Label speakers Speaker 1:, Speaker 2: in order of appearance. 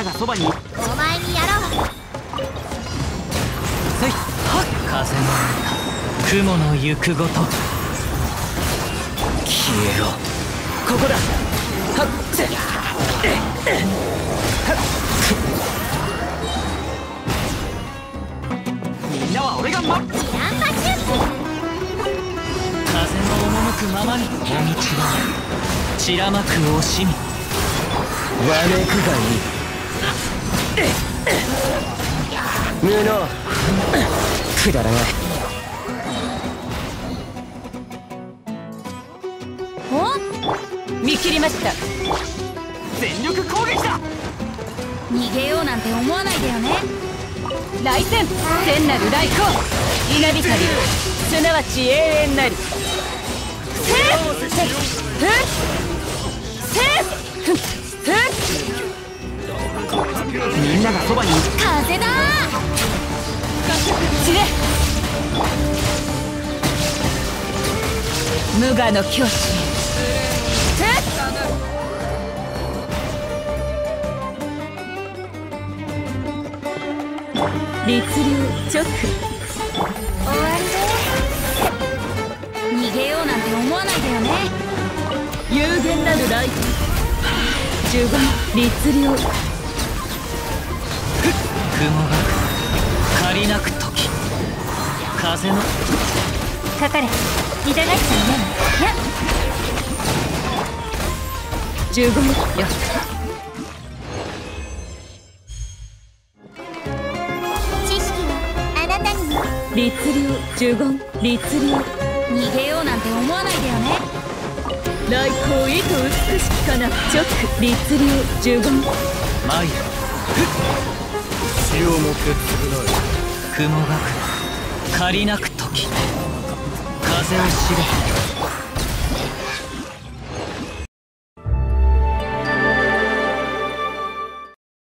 Speaker 1: ながそばに。
Speaker 2: お前にやろう。
Speaker 1: せいはっ。風の雲の行くごと消えろ。ここだ。はっせっ。みんなは俺が
Speaker 2: ジランパチュー
Speaker 1: 風の赴くままにもみちは散らまく惜しみ。
Speaker 3: わめくがいい。無能くだらない。
Speaker 2: お見切りました。
Speaker 1: 全力攻撃だ。
Speaker 2: 逃げようなんて思わないでよね。来戦天なる来光稲光すなわち永遠なり。せっせっせっせっ。
Speaker 1: みんながそばに。
Speaker 2: 風だ散れ。無我の境地。律流直。終わりで逃げようなんて思わないでよね。有限なるライト15律流。
Speaker 1: 雲が借りなく時風の
Speaker 2: かかれ痛がっちゃうね。やっ15よ。知識はあなたにも。
Speaker 4: 律流呪言律流。
Speaker 2: 逃げようなんて思わないでよね。
Speaker 4: 来光意図美しきかな直律流呪言。
Speaker 1: 参る。
Speaker 3: 死をもって償
Speaker 1: 雲が借りなく時風を知れ。